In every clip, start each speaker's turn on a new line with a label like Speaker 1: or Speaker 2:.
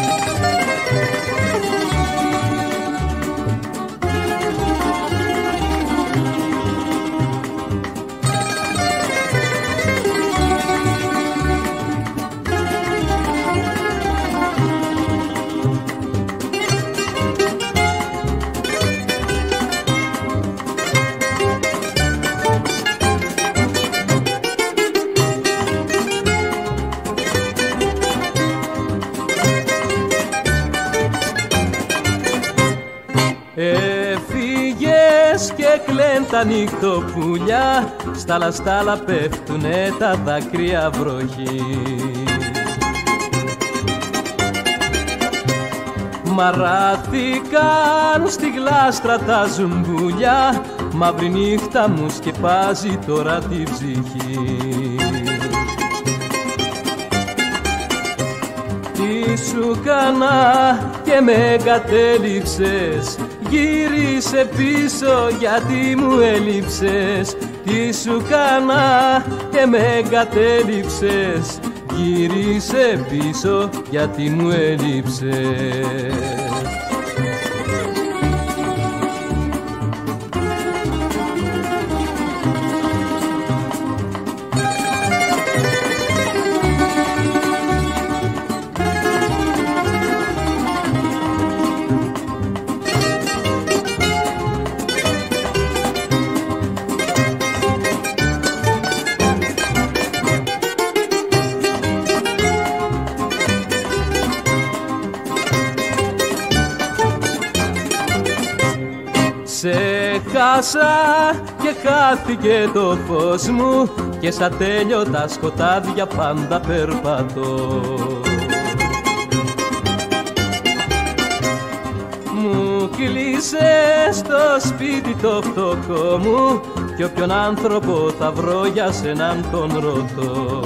Speaker 1: Έφυγες και κλαιν τα νυχτοπουλιά, στάλα πέφτουνε τα δάκρυα βροχή. Μαράθηκαν στη γλάστρα τα ζουμπουλιά, μαύρη νύχτα μου σκεπάζει τώρα τη ψυχή. Τι σου κάνα και με εγκατέλειψες, γύρισε πίσω γιατί μου έλειψες. Τι σου κάνα και με εγκατέλειψες, γύρισε πίσω γιατί μου έλειψες. Σε χάσα και χάθηκε το φως μου και σαν τέλειωτα σκοτάδια πάντα περπατώ. Μου κλείσες το σπίτι το φτωχό μου κι όποιον άνθρωπο θα βρω για σέναν τον ρωτώ.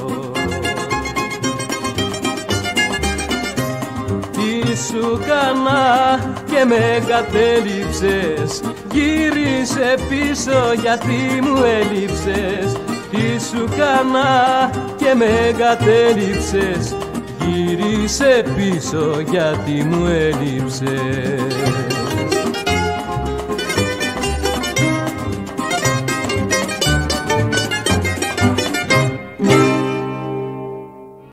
Speaker 1: Τι σου κάνα και με εγκατέλειψες, γύρισε πίσω γιατί μου έλειψες. Τι σου κάνα και με εγκατέλειψες, γύρισε πίσω γιατί μου έλειψες.